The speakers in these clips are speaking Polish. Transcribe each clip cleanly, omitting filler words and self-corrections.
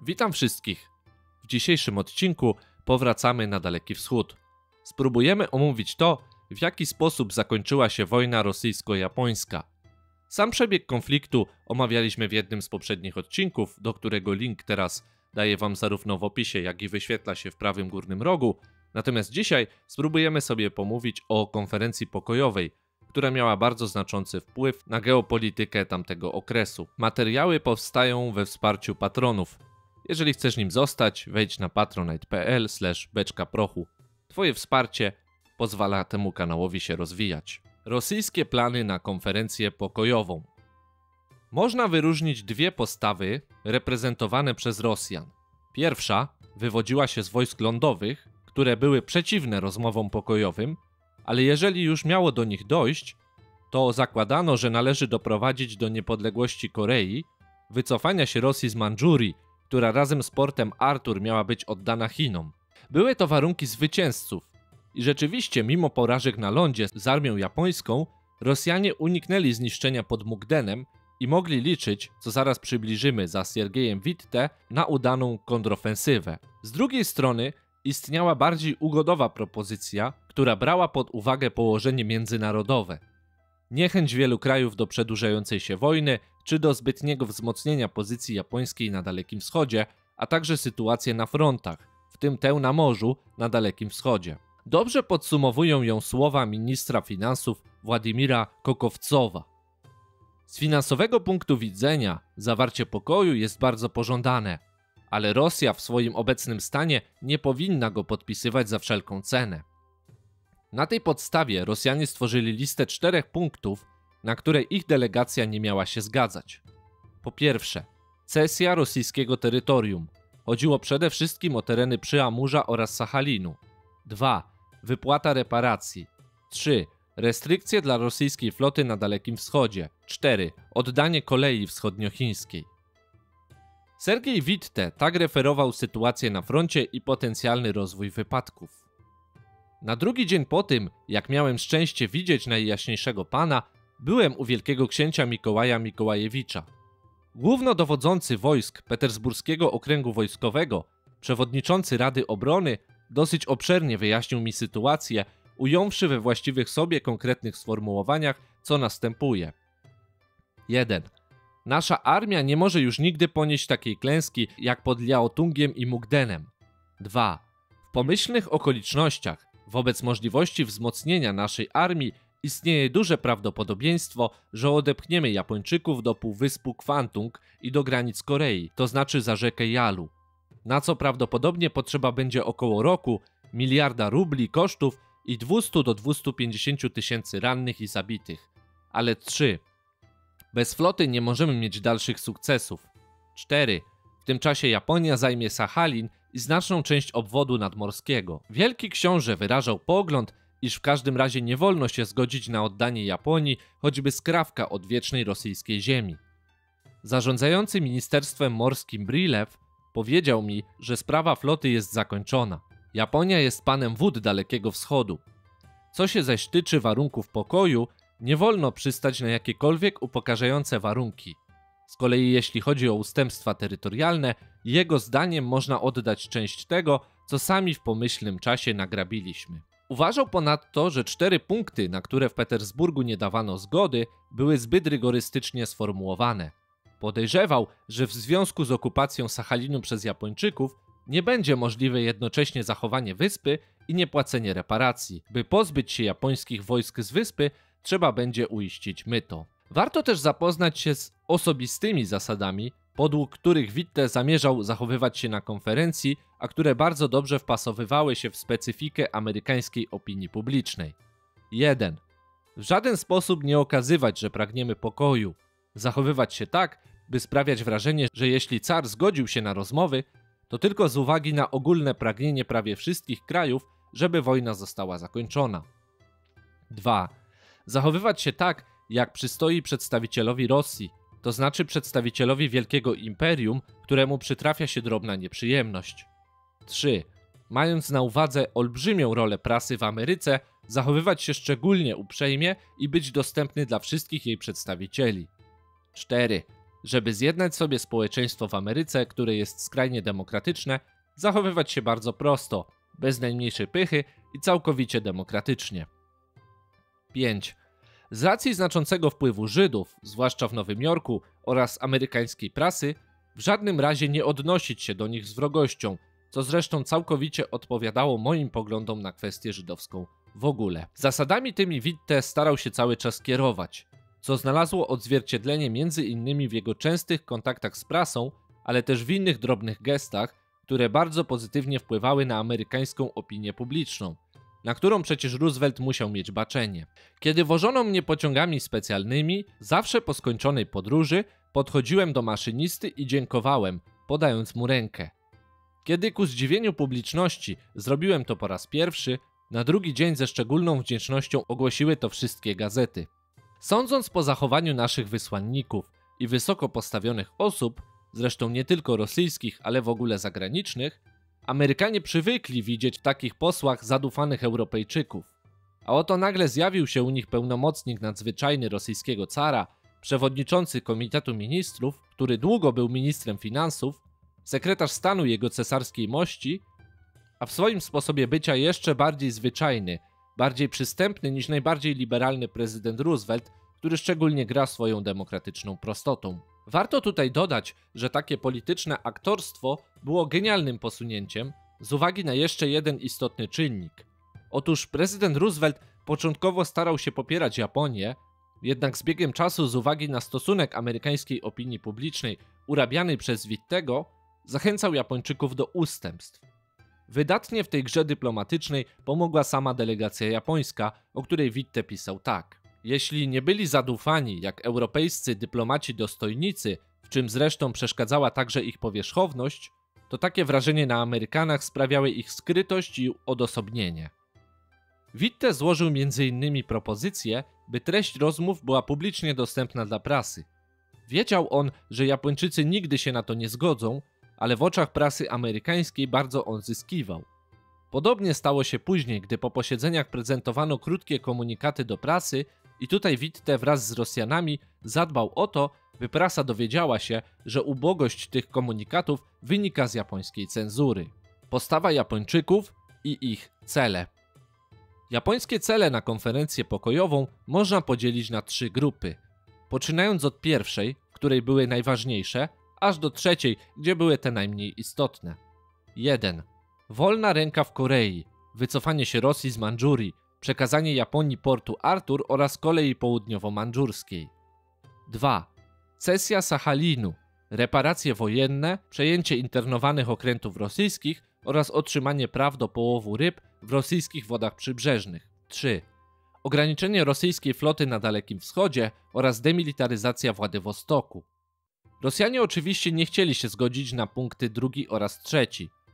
Witam wszystkich. W dzisiejszym odcinku powracamy na Daleki Wschód. Spróbujemy omówić to, w jaki sposób zakończyła się wojna rosyjsko-japońska. Sam przebieg konfliktu omawialiśmy w jednym z poprzednich odcinków, do którego link teraz daję wam zarówno w opisie, jak i wyświetla się w prawym górnym rogu. Natomiast dzisiaj spróbujemy sobie pomówić o konferencji pokojowej, która miała bardzo znaczący wpływ na geopolitykę tamtego okresu. Materiały powstają we wsparciu patronów. Jeżeli chcesz nim zostać, wejdź na patronite.pl/beczkaprochu. Twoje wsparcie pozwala temu kanałowi się rozwijać. Rosyjskie plany na konferencję pokojową. Można wyróżnić dwie postawy reprezentowane przez Rosjan. Pierwsza wywodziła się z wojsk lądowych, które były przeciwne rozmowom pokojowym, ale jeżeli już miało do nich dojść, to zakładano, że należy doprowadzić do niepodległości Korei, wycofania się Rosji z Mandżurii, która razem z portem Artur miała być oddana Chinom. Były to warunki zwycięzców i rzeczywiście mimo porażek na lądzie z armią japońską, Rosjanie uniknęli zniszczenia pod Mukdenem i mogli liczyć, co zaraz przybliżymy za Siergejem Witte, na udaną kontrofensywę. Z drugiej strony istniała bardziej ugodowa propozycja, która brała pod uwagę położenie międzynarodowe. Niechęć wielu krajów do przedłużającej się wojny, czy do zbytniego wzmocnienia pozycji japońskiej na Dalekim Wschodzie, a także sytuację na frontach, w tym tę na morzu na Dalekim Wschodzie. Dobrze podsumowują ją słowa ministra finansów Władimira Kokowcowa. Z finansowego punktu widzenia zawarcie pokoju jest bardzo pożądane, ale Rosja w swoim obecnym stanie nie powinna go podpisywać za wszelką cenę. Na tej podstawie Rosjanie stworzyli listę 4 punktów, na które ich delegacja nie miała się zgadzać. Po pierwsze, cesja rosyjskiego terytorium. Chodziło przede wszystkim o tereny Przyamurza oraz Sachalinu. 2. Wypłata reparacji. 3. Restrykcje dla rosyjskiej floty na Dalekim Wschodzie. 4. Oddanie kolei wschodniochińskiej. Siergiej Witte tak referował sytuację na froncie i potencjalny rozwój wypadków. Na drugi dzień po tym, jak miałem szczęście widzieć Najjaśniejszego Pana, byłem u wielkiego księcia Mikołaja Mikołajewicza. Głównodowodzący wojsk Petersburskiego Okręgu Wojskowego, przewodniczący Rady Obrony, dosyć obszernie wyjaśnił mi sytuację, ująwszy we właściwych sobie konkretnych sformułowaniach, co następuje. 1. Nasza armia nie może już nigdy ponieść takiej klęski jak pod Liaotungiem i Mukdenem. 2. W pomyślnych okolicznościach, wobec możliwości wzmocnienia naszej armii, istnieje duże prawdopodobieństwo, że odepchniemy Japończyków do półwyspu Kwantung i do granic Korei, to znaczy za rzekę Yalu, na co prawdopodobnie potrzeba będzie około roku, miliarda rubli kosztów i 200 do 250 tysięcy rannych i zabitych. Ale 3. Bez floty nie możemy mieć dalszych sukcesów. 4. W tym czasie Japonia zajmie Sachalin i znaczną część obwodu nadmorskiego. Wielki książę wyrażał pogląd, iż w każdym razie nie wolno się zgodzić na oddanie Japonii choćby skrawka odwiecznej rosyjskiej ziemi. Zarządzający Ministerstwem Morskim Brilew powiedział mi, że sprawa floty jest zakończona. Japonia jest panem wód Dalekiego Wschodu. Co się zaś tyczy warunków pokoju, nie wolno przystać na jakiekolwiek upokarzające warunki. Z kolei jeśli chodzi o ustępstwa terytorialne, jego zdaniem można oddać część tego, co sami w pomyślnym czasie nagrabiliśmy. Uważał ponadto, że 4 punkty, na które w Petersburgu nie dawano zgody, były zbyt rygorystycznie sformułowane. Podejrzewał, że w związku z okupacją Sachalinu przez Japończyków nie będzie możliwe jednocześnie zachowanie wyspy i niepłacenie reparacji. By pozbyć się japońskich wojsk z wyspy, trzeba będzie uiścić myto. Warto też zapoznać się z osobistymi zasadami, podług których Witte zamierzał zachowywać się na konferencji, a które bardzo dobrze wpasowywały się w specyfikę amerykańskiej opinii publicznej. 1. W żaden sposób nie okazywać, że pragniemy pokoju. Zachowywać się tak, by sprawiać wrażenie, że jeśli car zgodził się na rozmowy, to tylko z uwagi na ogólne pragnienie prawie wszystkich krajów, żeby wojna została zakończona. 2. Zachowywać się tak, jak przystoi przedstawicielowi Rosji, to znaczy przedstawicielowi wielkiego imperium, któremu przytrafia się drobna nieprzyjemność. 3. Mając na uwadze olbrzymią rolę prasy w Ameryce, zachowywać się szczególnie uprzejmie i być dostępny dla wszystkich jej przedstawicieli. 4. żeby zjednać sobie społeczeństwo w Ameryce, które jest skrajnie demokratyczne, zachowywać się bardzo prosto, bez najmniejszej pychy i całkowicie demokratycznie. 5. Z racji znaczącego wpływu Żydów, zwłaszcza w Nowym Jorku, oraz amerykańskiej prasy, w żadnym razie nie odnosić się do nich z wrogością, co zresztą całkowicie odpowiadało moim poglądom na kwestię żydowską w ogóle. Zasadami tymi Witte starał się cały czas kierować, co znalazło odzwierciedlenie m.in. w jego częstych kontaktach z prasą, ale też w innych drobnych gestach, które bardzo pozytywnie wpływały na amerykańską opinię publiczną, na którą przecież Roosevelt musiał mieć baczenie. Kiedy wożono mnie pociągami specjalnymi, zawsze po skończonej podróży podchodziłem do maszynisty i dziękowałem, podając mu rękę. Kiedy ku zdziwieniu publiczności zrobiłem to po raz pierwszy, na drugi dzień ze szczególną wdzięcznością ogłosiły to wszystkie gazety. Sądząc po zachowaniu naszych wysłanników i wysoko postawionych osób, zresztą nie tylko rosyjskich, ale w ogóle zagranicznych, Amerykanie przywykli widzieć w takich posłach zadufanych Europejczyków. A oto nagle zjawił się u nich pełnomocnik nadzwyczajny rosyjskiego cara, przewodniczący Komitetu Ministrów, który długo był ministrem finansów, sekretarz stanu jego cesarskiej mości, a w swoim sposobie bycia jeszcze bardziej zwyczajny, bardziej przystępny niż najbardziej liberalny prezydent Roosevelt, który szczególnie gra swoją demokratyczną prostotą. Warto tutaj dodać, że takie polityczne aktorstwo było genialnym posunięciem z uwagi na jeszcze jeden istotny czynnik. Otóż prezydent Roosevelt początkowo starał się popierać Japonię, jednak z biegiem czasu z uwagi na stosunek amerykańskiej opinii publicznej urabiany przez Wittego, zachęcał Japończyków do ustępstw. Wydatnie w tej grze dyplomatycznej pomogła sama delegacja japońska, o której Witte pisał tak. Jeśli nie byli zadufani jak europejscy dyplomaci dostojnicy, w czym zresztą przeszkadzała także ich powierzchowność, to takie wrażenie na Amerykanach sprawiały ich skrytość i odosobnienie. Witte złożył m.in. propozycję, by treść rozmów była publicznie dostępna dla prasy. Wiedział on, że Japończycy nigdy się na to nie zgodzą, ale w oczach prasy amerykańskiej bardzo on zyskiwał. Podobnie stało się później, gdy po posiedzeniach prezentowano krótkie komunikaty do prasy i tutaj Witte wraz z Rosjanami zadbał o to, by prasa dowiedziała się, że ubogość tych komunikatów wynika z japońskiej cenzury. Postawa Japończyków i ich cele. Japońskie cele na konferencję pokojową można podzielić na 3 grupy. Poczynając od pierwszej, w której były najważniejsze, aż do trzeciej, gdzie były te najmniej istotne. 1. Wolna ręka w Korei, wycofanie się Rosji z Mandżurii, przekazanie Japonii portu Artur oraz kolei południowo-mandżurskiej. 2. Cesja Sachalinu, reparacje wojenne, przejęcie internowanych okrętów rosyjskich oraz otrzymanie praw do połowu ryb w rosyjskich wodach przybrzeżnych. 3. Ograniczenie rosyjskiej floty na Dalekim Wschodzie oraz demilitaryzacja Władywostoku. Rosjanie oczywiście nie chcieli się zgodzić na punkty 2 oraz 3.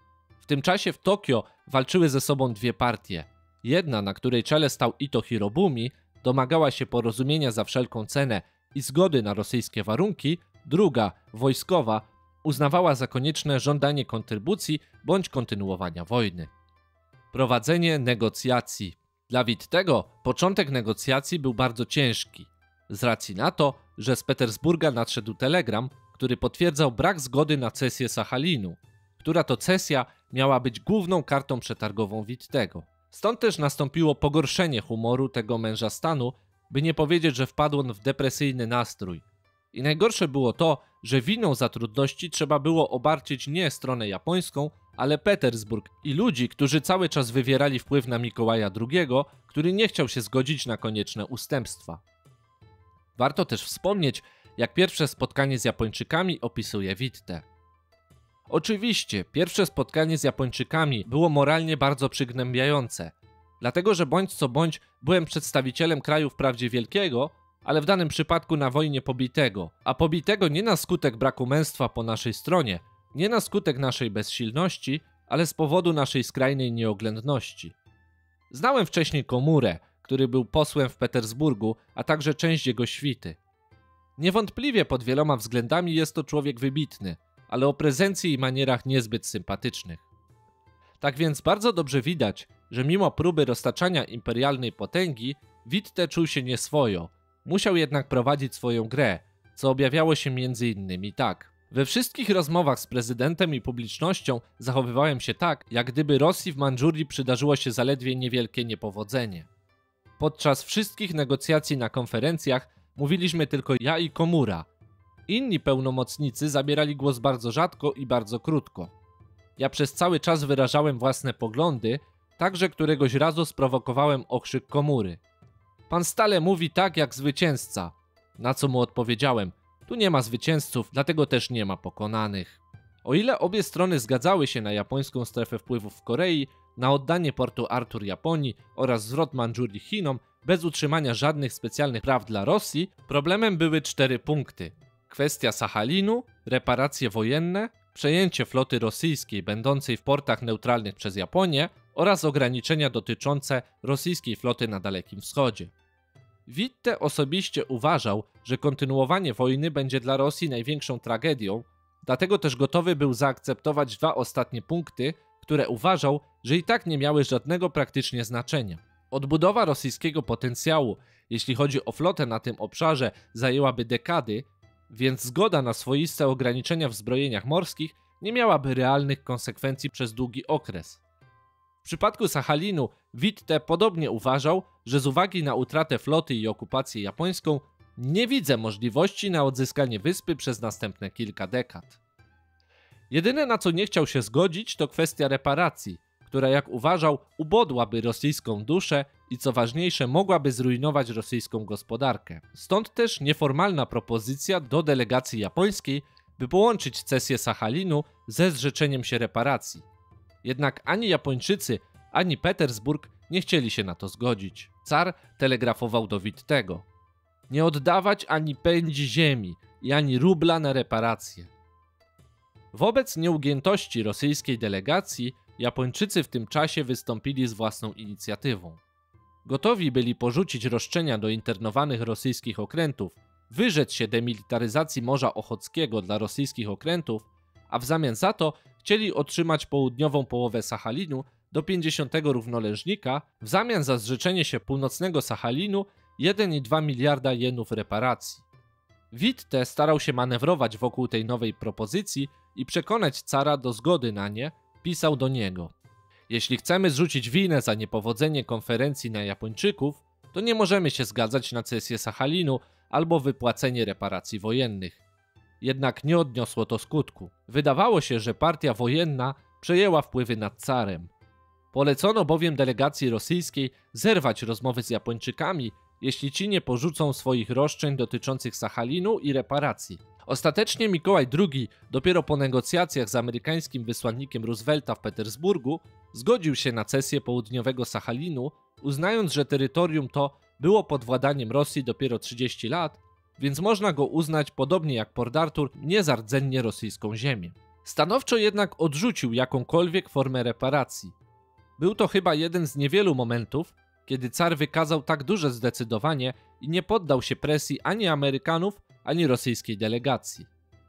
W tym czasie w Tokio walczyły ze sobą 2 partie. Jedna, na której czele stał Ito Hirobumi, domagała się porozumienia za wszelką cenę i zgody na rosyjskie warunki, druga, wojskowa, uznawała za konieczne żądanie kontrybucji bądź kontynuowania wojny. Prowadzenie negocjacji. Dla Wittego początek negocjacji był bardzo ciężki, z racji na to, że z Petersburga nadszedł telegram, który potwierdzał brak zgody na cesję Sachalinu, która to cesja miała być główną kartą przetargową Wittego. Stąd też nastąpiło pogorszenie humoru tego męża stanu, by nie powiedzieć, że wpadł on w depresyjny nastrój. I najgorsze było to, że winą za trudności trzeba było obarczyć nie stronę japońską, ale Petersburg i ludzi, którzy cały czas wywierali wpływ na Mikołaja II, który nie chciał się zgodzić na konieczne ustępstwa. Warto też wspomnieć, jak pierwsze spotkanie z Japończykami opisuje Witte. Oczywiście, pierwsze spotkanie z Japończykami było moralnie bardzo przygnębiające, dlatego że bądź co bądź byłem przedstawicielem kraju wprawdzie wielkiego, ale w danym przypadku na wojnie pobitego, a pobitego nie na skutek braku męstwa po naszej stronie, nie na skutek naszej bezsilności, ale z powodu naszej skrajnej nieoględności. Znałem wcześniej Komurę, który był posłem w Petersburgu, a także część jego świty. Niewątpliwie pod wieloma względami jest to człowiek wybitny, ale o prezencji i manierach niezbyt sympatycznych. Tak więc bardzo dobrze widać, że mimo próby roztaczania imperialnej potęgi, Witte czuł się nieswojo, musiał jednak prowadzić swoją grę, co objawiało się m.in. tak. We wszystkich rozmowach z prezydentem i publicznością zachowywałem się tak, jak gdyby Rosji w Mandżurii przydarzyło się zaledwie niewielkie niepowodzenie. Podczas wszystkich negocjacji na konferencjach mówiliśmy tylko ja i Komura. Inni pełnomocnicy zabierali głos bardzo rzadko i bardzo krótko. Ja przez cały czas wyrażałem własne poglądy, także któregoś razu sprowokowałem okrzyk Komury. Pan stale mówi tak jak zwycięzca. Na co mu odpowiedziałem, tu nie ma zwycięzców, dlatego też nie ma pokonanych. O ile obie strony zgadzały się na japońską strefę wpływów w Korei, na oddanie portu Artur Japonii oraz zwrot Mandżurii Chinom bez utrzymania żadnych specjalnych praw dla Rosji, problemem były 4 punkty. Kwestia Sachalinu, reparacje wojenne, przejęcie floty rosyjskiej będącej w portach neutralnych przez Japonię oraz ograniczenia dotyczące rosyjskiej floty na Dalekim Wschodzie. Witte osobiście uważał, że kontynuowanie wojny będzie dla Rosji największą tragedią, dlatego też gotowy był zaakceptować 2 ostatnie punkty, które uważał, że i tak nie miały żadnego praktycznie znaczenia. Odbudowa rosyjskiego potencjału, jeśli chodzi o flotę na tym obszarze, zajęłaby dekady, więc zgoda na swoiste ograniczenia w zbrojeniach morskich nie miałaby realnych konsekwencji przez długi okres. W przypadku Sachalinu Witte podobnie uważał, że z uwagi na utratę floty i okupację japońską nie widzę możliwości na odzyskanie wyspy przez następne kilka dekad. Jedyne na co nie chciał się zgodzić to kwestia reparacji, która jak uważał ubodłaby rosyjską duszę i co ważniejsze mogłaby zrujnować rosyjską gospodarkę. Stąd też nieformalna propozycja do delegacji japońskiej, by połączyć cesję Sachalinu ze zrzeczeniem się reparacji. Jednak ani Japończycy, ani Petersburg nie chcieli się na to zgodzić. Car telegrafował do Wittego: nie oddawać ani pędzi ziemi i ani rubla na reparacje. Wobec nieugiętości rosyjskiej delegacji Japończycy w tym czasie wystąpili z własną inicjatywą. Gotowi byli porzucić roszczenia do internowanych rosyjskich okrętów, wyrzec się demilitaryzacji Morza Ochockiego dla rosyjskich okrętów, a w zamian za to chcieli otrzymać południową połowę Sachalinu do 50 równoleżnika, w zamian za zrzeczenie się północnego Sachalinu 1,2 miliarda jenów reparacji. Witte starał się manewrować wokół tej nowej propozycji i przekonać cara do zgody na nie, pisał do niego: jeśli chcemy zrzucić winę za niepowodzenie konferencji na Japończyków, to nie możemy się zgadzać na cesję Sachalinu albo wypłacenie reparacji wojennych. Jednak nie odniosło to skutku. Wydawało się, że partia wojenna przejęła wpływy nad carem. Polecono bowiem delegacji rosyjskiej zerwać rozmowy z Japończykami, jeśli ci nie porzucą swoich roszczeń dotyczących Sachalinu i reparacji. Ostatecznie Mikołaj II, dopiero po negocjacjach z amerykańskim wysłannikiem Roosevelta w Petersburgu, zgodził się na cesję południowego Sachalinu, uznając, że terytorium to było pod władaniem Rosji dopiero 30 lat, więc można go uznać, podobnie jak Port Arthur, niezardzennie rosyjską ziemię. Stanowczo jednak odrzucił jakąkolwiek formę reparacji. Był to chyba jeden z niewielu momentów, kiedy car wykazał tak duże zdecydowanie i nie poddał się presji ani Amerykanów, ani rosyjskiej delegacji.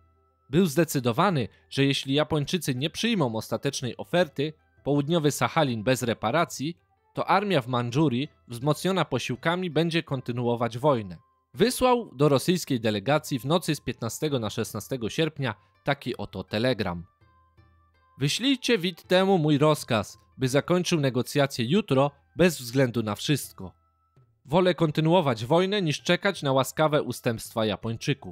Był zdecydowany, że jeśli Japończycy nie przyjmą ostatecznej oferty, południowy Sachalin bez reparacji, to armia w Mandżurii, wzmocniona posiłkami, będzie kontynuować wojnę. Wysłał do rosyjskiej delegacji w nocy z 15 na 16 sierpnia taki oto telegram: wyślijcie Wittemu mój rozkaz, by zakończył negocjacje jutro bez względu na wszystko. Wolę kontynuować wojnę niż czekać na łaskawe ustępstwa Japończyków.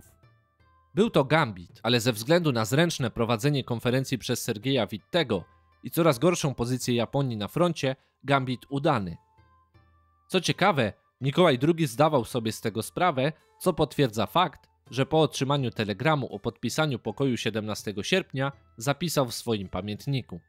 Był to gambit, ale ze względu na zręczne prowadzenie konferencji przez Sergeja Wittego i coraz gorszą pozycję Japonii na froncie, gambit udany. Co ciekawe, Mikołaj II zdawał sobie z tego sprawę, co potwierdza fakt, że po otrzymaniu telegramu o podpisaniu pokoju 17 sierpnia zapisał w swoim pamiętniku: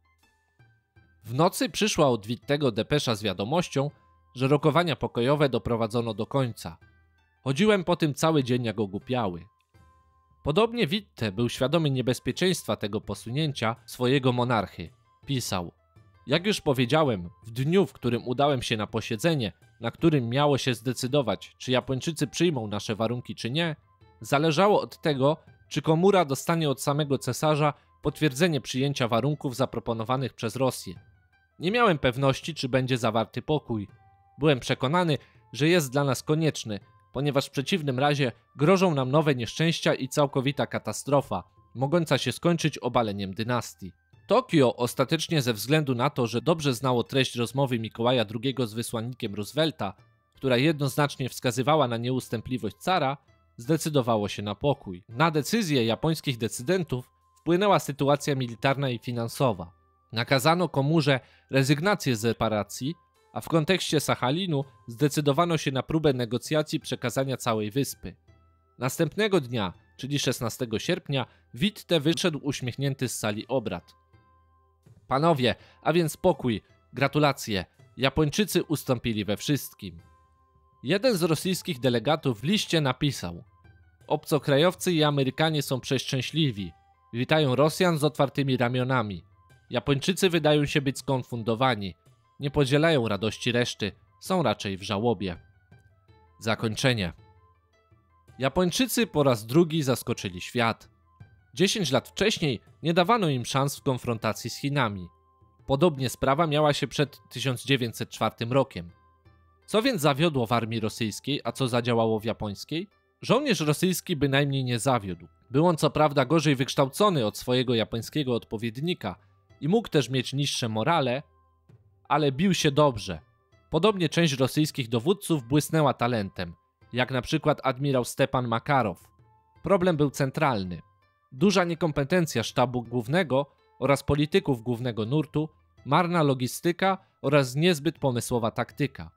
w nocy przyszła od Wittego depesza z wiadomością, że rokowania pokojowe doprowadzono do końca. Chodziłem po tym cały dzień jak ogłupiały. Podobnie Witte był świadomy niebezpieczeństwa tego posunięcia swojego monarchy. Pisał: jak już powiedziałem, w dniu, w którym udałem się na posiedzenie, na którym miało się zdecydować, czy Japończycy przyjmą nasze warunki czy nie, zależało od tego, czy Komura dostanie od samego cesarza potwierdzenie przyjęcia warunków zaproponowanych przez Rosję. Nie miałem pewności, czy będzie zawarty pokój. Byłem przekonany, że jest dla nas konieczny, ponieważ w przeciwnym razie grożą nam nowe nieszczęścia i całkowita katastrofa, mogąca się skończyć obaleniem dynastii. Tokio ostatecznie ze względu na to, że dobrze znało treść rozmowy Mikołaja II z wysłannikiem Roosevelta, która jednoznacznie wskazywała na nieustępliwość cara, zdecydowało się na pokój. Na decyzję japońskich decydentów wpłynęła sytuacja militarna i finansowa. Nakazano Komurze rezygnację z reparacji, a w kontekście Sachalinu zdecydowano się na próbę negocjacji przekazania całej wyspy. Następnego dnia, czyli 16 sierpnia, Witte wyszedł uśmiechnięty z sali obrad. Panowie, a więc pokój, gratulacje, Japończycy ustąpili we wszystkim. Jeden z rosyjskich delegatów w liście napisał: obcokrajowcy i Amerykanie są przeszczęśliwi, witają Rosjan z otwartymi ramionami. Japończycy wydają się być skonfundowani, nie podzielają radości reszty, są raczej w żałobie. Zakończenie. Japończycy po raz drugi zaskoczyli świat. 10 lat wcześniej nie dawano im szans w konfrontacji z Chinami. Podobnie sprawa miała się przed 1904 rokiem. Co więc zawiodło w armii rosyjskiej, a co zadziałało w japońskiej? Żołnierz rosyjski bynajmniej nie zawiódł. Był on co prawda gorzej wykształcony od swojego japońskiego odpowiednika i mógł też mieć niższe morale, ale bił się dobrze. Podobnie część rosyjskich dowódców błysnęła talentem, jak na przykład admirał Stepan Makarow. Problem był centralny. Duża niekompetencja sztabu głównego oraz polityków głównego nurtu, marna logistyka oraz niezbyt pomysłowa taktyka.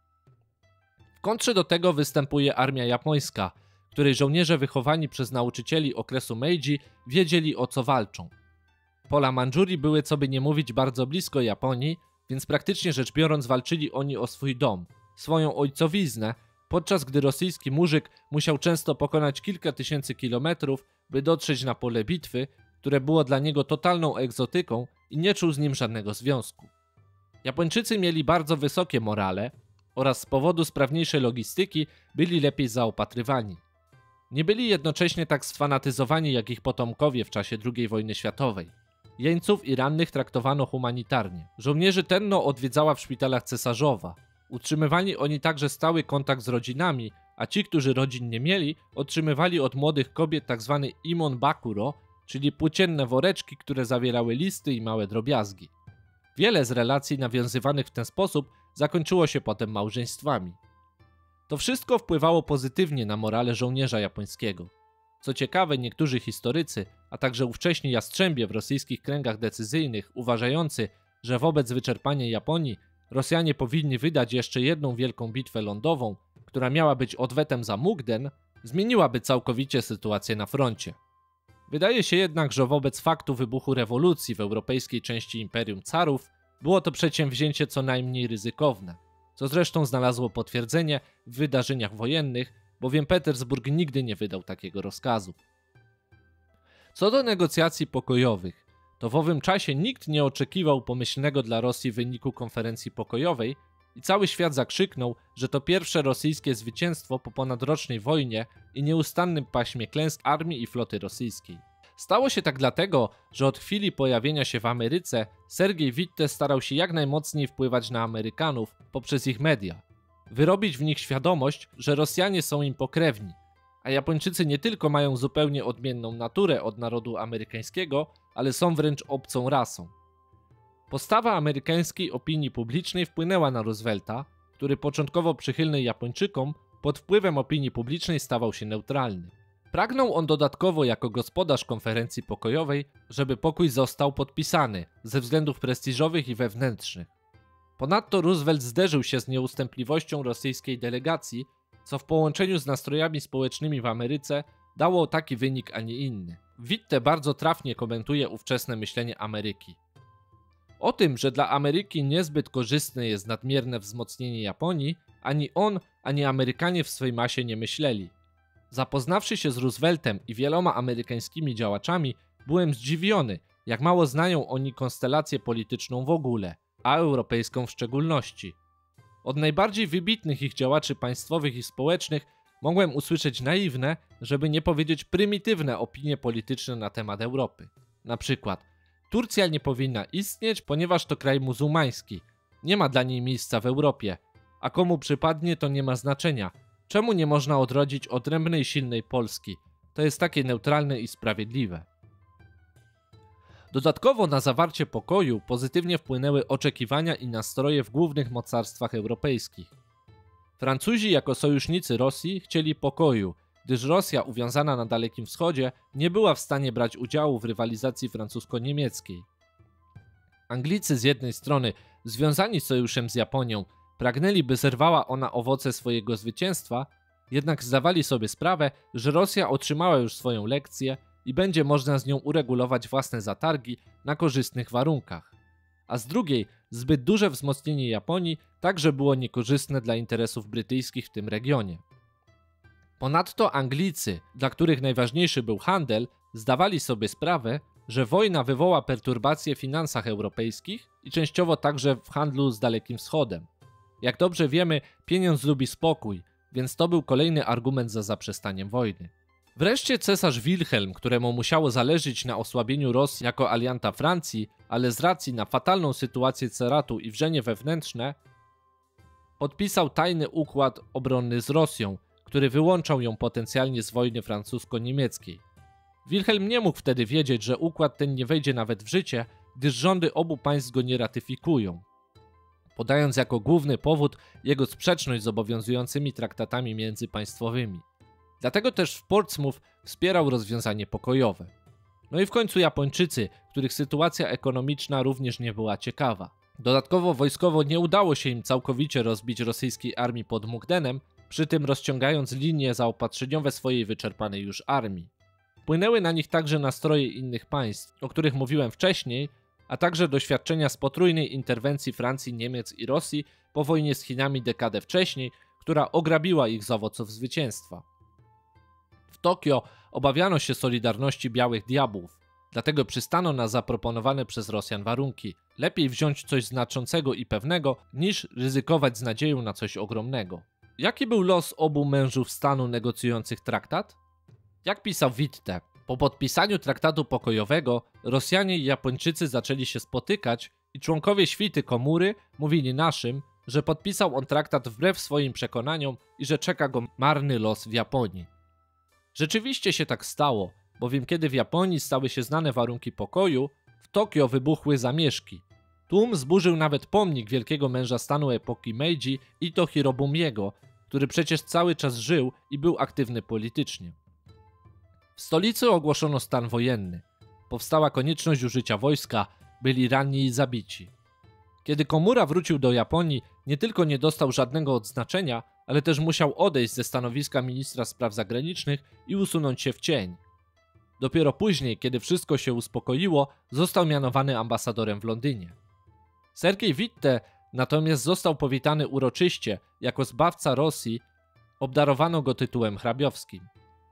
W kontrze do tego występuje armia japońska, której żołnierze wychowani przez nauczycieli okresu Meiji wiedzieli, o co walczą. Pola Mandżurii były, co by nie mówić, bardzo blisko Japonii, więc praktycznie rzecz biorąc walczyli oni o swój dom, swoją ojcowiznę, podczas gdy rosyjski mużyk musiał często pokonać kilka tysięcy kilometrów, by dotrzeć na pole bitwy, które było dla niego totalną egzotyką i nie czuł z nim żadnego związku. Japończycy mieli bardzo wysokie morale oraz z powodu sprawniejszej logistyki byli lepiej zaopatrywani. Nie byli jednocześnie tak sfanatyzowani jak ich potomkowie w czasie II wojny światowej. Jeńców i rannych traktowano humanitarnie. Żołnierzy Tenno odwiedzała w szpitalach cesarzowa. Utrzymywali oni także stały kontakt z rodzinami, a ci, którzy rodzin nie mieli, otrzymywali od młodych kobiet tzw. imon bakuro, czyli płócienne woreczki, które zawierały listy i małe drobiazgi. Wiele z relacji nawiązywanych w ten sposób zakończyło się potem małżeństwami. To wszystko wpływało pozytywnie na morale żołnierza japońskiego. Co ciekawe, niektórzy historycy, a także ówcześni jastrzębie w rosyjskich kręgach decyzyjnych, uważający, że wobec wyczerpania Japonii Rosjanie powinni wydać jeszcze jedną wielką bitwę lądową, która miała być odwetem za Mukden, zmieniłaby całkowicie sytuację na froncie. Wydaje się jednak, że wobec faktu wybuchu rewolucji w europejskiej części Imperium Carów było to przedsięwzięcie co najmniej ryzykowne, co zresztą znalazło potwierdzenie w wydarzeniach wojennych, bowiem Petersburg nigdy nie wydał takiego rozkazu. Co do negocjacji pokojowych, to w owym czasie nikt nie oczekiwał pomyślnego dla Rosji wyniku konferencji pokojowej i cały świat zakrzyknął, że to pierwsze rosyjskie zwycięstwo po ponadrocznej wojnie i nieustannym paśmie klęsk armii i floty rosyjskiej. Stało się tak dlatego, że od chwili pojawienia się w Ameryce Sergiej Witte starał się jak najmocniej wpływać na Amerykanów poprzez ich media, wyrobić w nich świadomość, że Rosjanie są im pokrewni, a Japończycy nie tylko mają zupełnie odmienną naturę od narodu amerykańskiego, ale są wręcz obcą rasą. Postawa amerykańskiej opinii publicznej wpłynęła na Roosevelta, który początkowo przychylny Japończykom pod wpływem opinii publicznej stawał się neutralny. Pragnął on dodatkowo jako gospodarz konferencji pokojowej, żeby pokój został podpisany ze względów prestiżowych i wewnętrznych. Ponadto Roosevelt zderzył się z nieustępliwością rosyjskiej delegacji, co w połączeniu z nastrojami społecznymi w Ameryce dało taki wynik, a nie inny. Witte bardzo trafnie komentuje ówczesne myślenie Ameryki. O tym, że dla Ameryki niezbyt korzystne jest nadmierne wzmocnienie Japonii, ani on, ani Amerykanie w swej masie nie myśleli. Zapoznawszy się z Rooseveltem i wieloma amerykańskimi działaczami, byłem zdziwiony, jak mało znają oni konstelację polityczną w ogóle, a europejską w szczególności. Od najbardziej wybitnych ich działaczy państwowych i społecznych mogłem usłyszeć naiwne, żeby nie powiedzieć prymitywne opinie polityczne na temat Europy. Na przykład, Turcja nie powinna istnieć, ponieważ to kraj muzułmański. Nie ma dla niej miejsca w Europie. A komu przypadnie, to nie ma znaczenia. Czemu nie można odrodzić odrębnej, silnej Polski? To jest takie neutralne i sprawiedliwe. Dodatkowo na zawarcie pokoju pozytywnie wpłynęły oczekiwania i nastroje w głównych mocarstwach europejskich. Francuzi jako sojusznicy Rosji chcieli pokoju, gdyż Rosja uwiązana na Dalekim Wschodzie nie była w stanie brać udziału w rywalizacji francusko-niemieckiej. Anglicy z jednej strony, związani sojuszem z Japonią, pragnęli, by zerwała ona owoce swojego zwycięstwa, jednak zdawali sobie sprawę, że Rosja otrzymała już swoją lekcję i będzie można z nią uregulować własne zatargi na korzystnych warunkach. A z drugiej, zbyt duże wzmocnienie Japonii także było niekorzystne dla interesów brytyjskich w tym regionie. Ponadto Anglicy, dla których najważniejszy był handel, zdawali sobie sprawę, że wojna wywoła perturbacje w finansach europejskich i częściowo także w handlu z Dalekim Wschodem. Jak dobrze wiemy, pieniądz lubi spokój, więc to był kolejny argument za zaprzestaniem wojny. Wreszcie cesarz Wilhelm, któremu musiało zależeć na osłabieniu Rosji jako alianta Francji, ale z racji na fatalną sytuację ceratu i wrzenie wewnętrzne, podpisał tajny układ obronny z Rosją, który wyłączał ją potencjalnie z wojny francusko-niemieckiej. Wilhelm nie mógł wtedy wiedzieć, że układ ten nie wejdzie nawet w życie, gdyż rządy obu państw go nie ratyfikują, podając jako główny powód jego sprzeczność z obowiązującymi traktatami międzypaństwowymi. Dlatego też w Portsmouth wspierał rozwiązanie pokojowe. No i w końcu Japończycy, których sytuacja ekonomiczna również nie była ciekawa. Dodatkowo wojskowo nie udało się im całkowicie rozbić rosyjskiej armii pod Mukdenem, przy tym rozciągając linie zaopatrzeniowe swojej wyczerpanej już armii. Wpłynęły na nich także nastroje innych państw, o których mówiłem wcześniej, a także doświadczenia z potrójnej interwencji Francji, Niemiec i Rosji po wojnie z Chinami dekadę wcześniej, która ograbiła ich z owoców zwycięstwa. W Tokio obawiano się solidarności białych diabłów, dlatego przystano na zaproponowane przez Rosjan warunki. Lepiej wziąć coś znaczącego i pewnego, niż ryzykować z nadzieją na coś ogromnego. Jaki był los obu mężów stanu negocjujących traktat? Jak pisał Witte, po podpisaniu traktatu pokojowego Rosjanie i Japończycy zaczęli się spotykać i członkowie świty komury mówili naszym, że podpisał on traktat wbrew swoim przekonaniom i że czeka go marny los w Japonii. Rzeczywiście się tak stało, bowiem kiedy w Japonii stały się znane warunki pokoju, w Tokio wybuchły zamieszki. Tłum zburzył nawet pomnik wielkiego męża stanu epoki Meiji Ito Hirobumiego, który przecież cały czas żył i był aktywny politycznie. W stolicy ogłoszono stan wojenny. Powstała konieczność użycia wojska, byli ranni i zabici. Kiedy Komura wrócił do Japonii, nie tylko nie dostał żadnego odznaczenia, ale też musiał odejść ze stanowiska ministra spraw zagranicznych i usunąć się w cień. Dopiero później, kiedy wszystko się uspokoiło, został mianowany ambasadorem w Londynie. Sergiej Witte natomiast został powitany uroczyście, jako zbawca Rosji, obdarowano go tytułem hrabiowskim.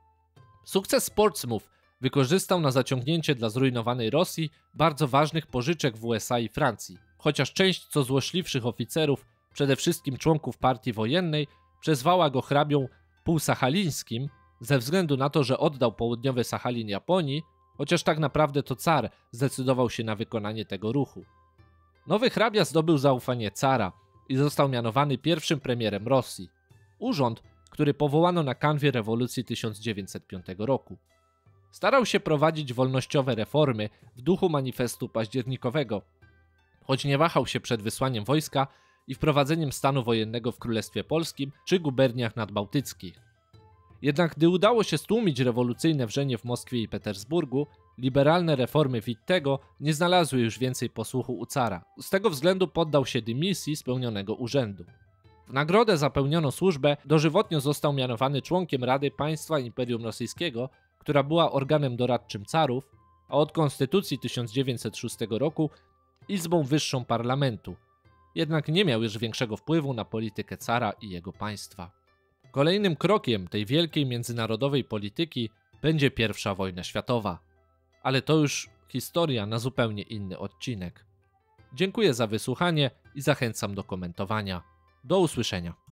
Sukces Portsmouth wykorzystał na zaciągnięcie dla zrujnowanej Rosji bardzo ważnych pożyczek w USA i Francji, chociaż część co złośliwszych oficerów, przede wszystkim członków partii wojennej, przezwała go hrabią półsachalińskim ze względu na to, że oddał południowy Sachalin Japonii, chociaż tak naprawdę to car zdecydował się na wykonanie tego ruchu. Nowy hrabia zdobył zaufanie cara i został mianowany pierwszym premierem Rosji. Urząd, który powołano na kanwie rewolucji 1905 roku. Starał się prowadzić wolnościowe reformy w duchu manifestu październikowego, choć nie wahał się przed wysłaniem wojska i wprowadzeniem stanu wojennego w Królestwie Polskim czy guberniach nadbałtyckich. Jednak gdy udało się stłumić rewolucyjne wrzenie w Moskwie i Petersburgu, liberalne reformy Wittego nie znalazły już więcej posłuchu u cara. Z tego względu poddał się dymisji z pełnionego urzędu. W nagrodę za pełnioną służbę dożywotnio został mianowany członkiem Rady Państwa Imperium Rosyjskiego, która była organem doradczym carów, a od konstytucji 1906 roku izbą wyższą parlamentu. Jednak nie miał już większego wpływu na politykę cara i jego państwa. Kolejnym krokiem tej wielkiej międzynarodowej polityki będzie I wojna światowa. Ale to już historia na zupełnie inny odcinek. Dziękuję za wysłuchanie i zachęcam do komentowania. Do usłyszenia.